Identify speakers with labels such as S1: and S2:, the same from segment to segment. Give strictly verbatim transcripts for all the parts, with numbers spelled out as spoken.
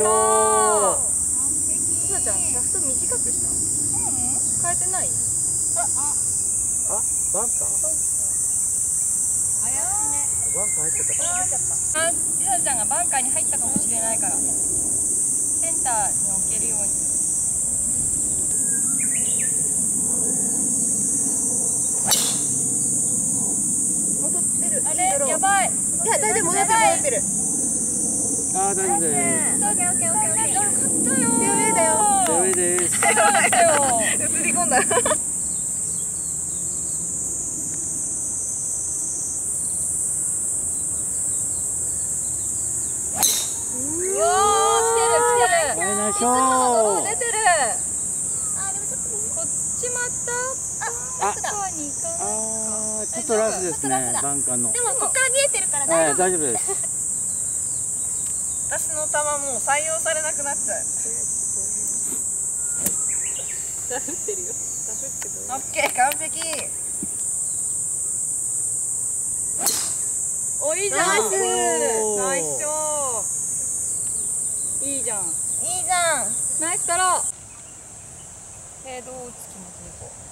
S1: しょう。
S2: さちゃん、シャフト短くした？変えてない？あ、
S1: あ、バンカー？
S2: 怪しめ。
S1: バンカー入ってたか。
S2: 入っちゃった。あ、りさちゃんがバンカーに入ったかもしれないから、センターに置けるように。戻ってる。あれ、やばい。いや、大丈夫、戻ってる、戻ってる。
S1: あー、大丈夫です。
S2: オッケー、オッケー、オッケー、オッケー。勝ったよ。
S1: フェアウェイです。
S2: 映り込んだ。うわー、来てる、来てる。
S1: ナイスショー。
S2: 出てる。あ、でもちょっとこっちまた。あ、バンカーに行かないか。
S1: あー、ちょっとラフですね、バンカーの。
S3: でもここから見えてるから
S1: はい、
S3: 大丈夫。
S1: 大丈夫です。
S2: 私の球もう採用されなくなっちゃう。ダフってるよ。ダフってる。オッケー、完璧。お、いいじゃん。ナイス。ナイスショー。いいじゃん。いいじゃん。ナイストロー。フェードを打つ気持ちでいこう。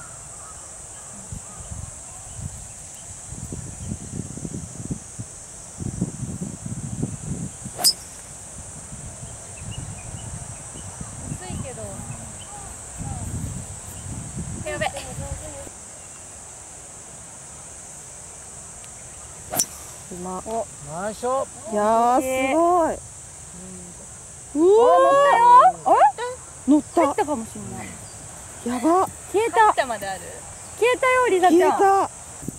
S2: やべ。
S4: 今、
S1: お、ナイスショー。
S4: いやー、すごい。うわー、
S2: あれ？
S4: 乗った
S2: 入ったかもしれない。
S4: やば、消えた。
S2: 入ったまである？
S4: 消えたよ、リサちゃん。消えた。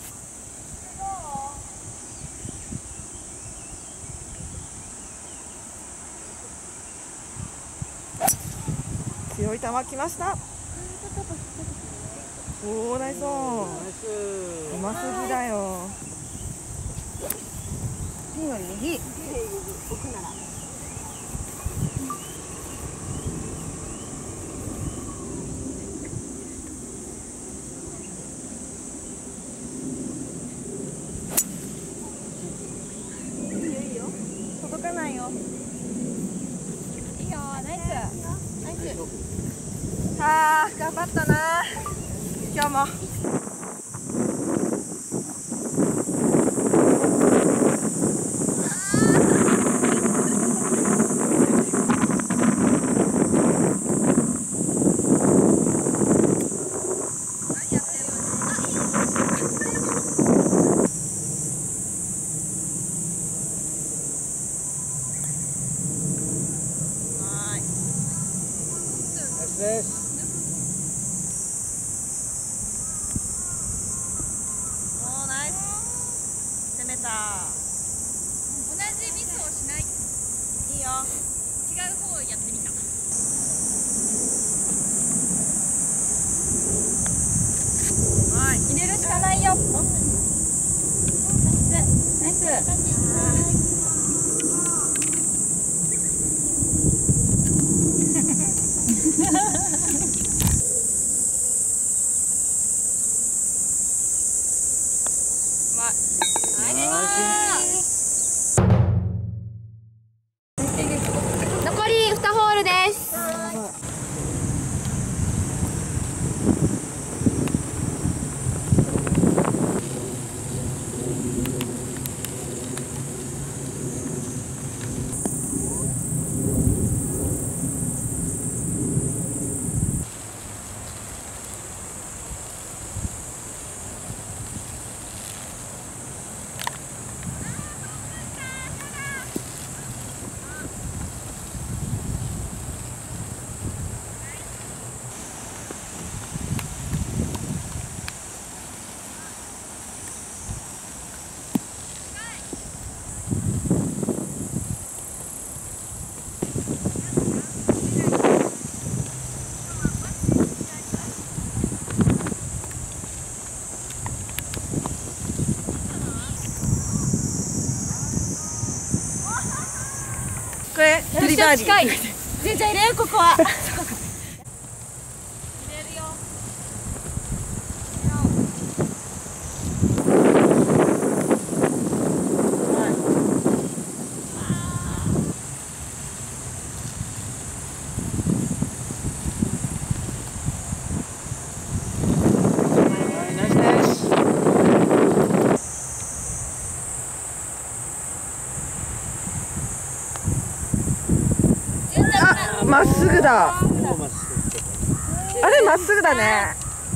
S4: 強い球来ました。おー、ナイスオン。うますぎだよ。ピンより右。奥なら。届かないよ。
S2: いいよ、ナイス。
S4: ナイス。あー、頑張ったな。今日も。
S1: です。
S2: おー、ナイス。攻めた。同じミスをしない。いいよ。違う方をやってみた。はい、入れるしかないよ。ナイス。ナイス。
S3: 残りにホールです。
S4: これ、フリーバーディー。
S3: 近い。全然入れよう、ここは。
S2: 入れるよ。
S4: まっすぐだ。
S1: もうまっすぐ。
S4: あれまっすぐだね。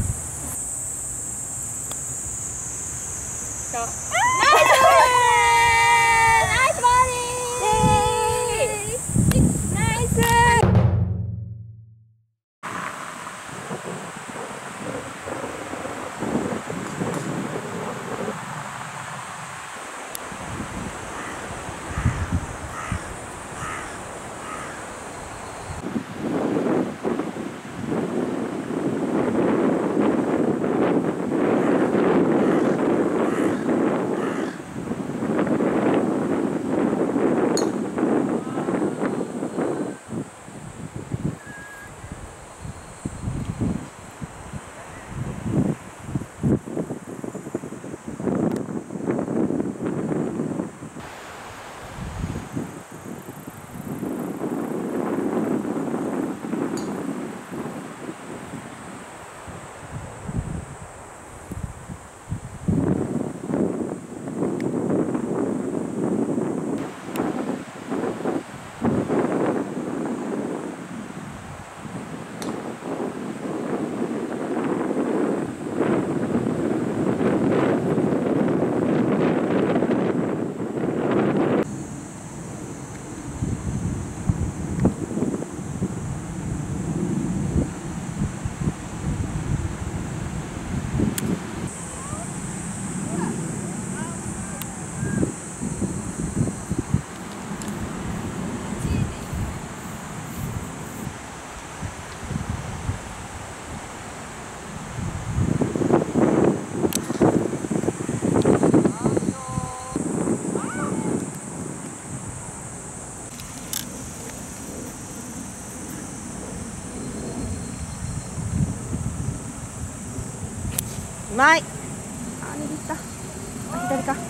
S4: うまい。あ、右行った。あ、左か。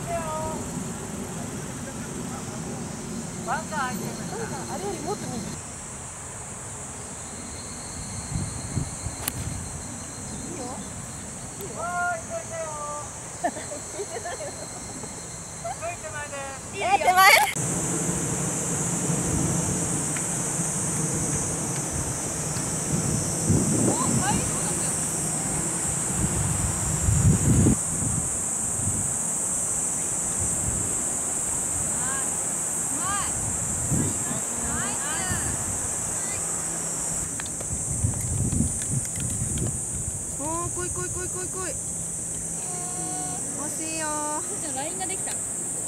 S4: バンカー開いてる。あれよりもっと右。いいよ。いいよ。あー、行いたよ。聞いてないよ。すごい手前で。えー、手前。来い来い来い来い来い。惜しいよ。
S2: じゃあラインができた。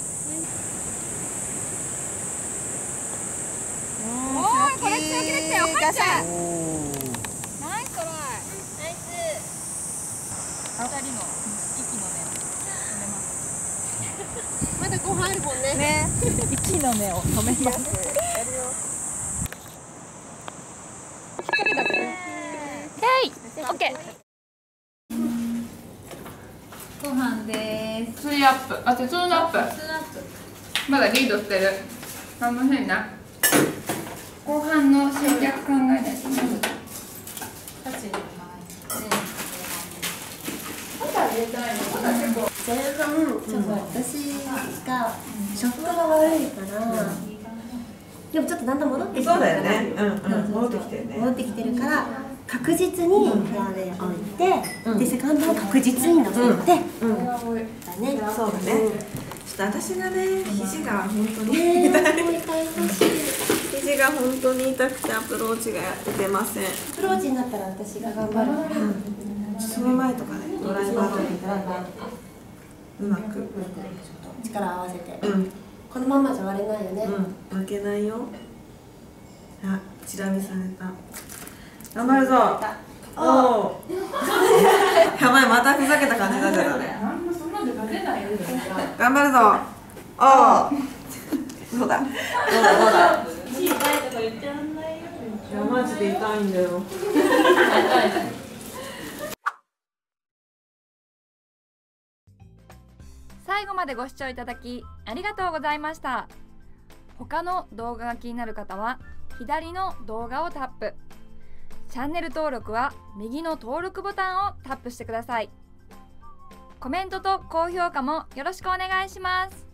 S4: お
S2: おー、これ強気できたよ。入っちゃう。
S1: おー。
S2: ナイストライ。ナイス。二人の息の根を止めます。
S3: まだご飯あるもんね。
S4: ね。
S2: 息の根を止めます。ヘイ、オッケー。ご飯です。
S5: ツーアップ、あ、ツーアップ。まだリードしてる。楽しいな。後半の戦略考えないとね。
S3: 前半ちょっと私がショットが悪いから、でもちょっとだんだん戻ってきてるから、
S4: そうだよね。うんうん。戻ってきてるね。
S3: 戻ってきてるから確実にフェアウェイ置いて、でセカンドも確実に乗せて、
S4: うん。
S3: だね。
S4: そうだね。ちょっと私がね、肘が本当に
S3: ねえ、もう痛いらしい。
S4: 肘が本当に痛くてアプローチが打てません。
S3: アプローチになったら私が頑張るから。
S4: その前とかね、ドライバーとかうまく
S3: 力合わせて。
S4: うん
S3: このままじゃ割れないよね。
S4: うん、負けないよ。あ、チラ見された。頑張るぞ。おお。やばい、またふざけた感じになっちゃったね。頑張るぞ。おお。そうだ。どうだどうだ。痛いとか言ってらんないよ。いや、マジで痛いんだよ。
S2: 最後までご視聴いただきありがとうございました。他の動画が気になる方は左の動画をタップ、チャンネル登録は右の登録ボタンをタップしてください。コメントと高評価もよろしくお願いします。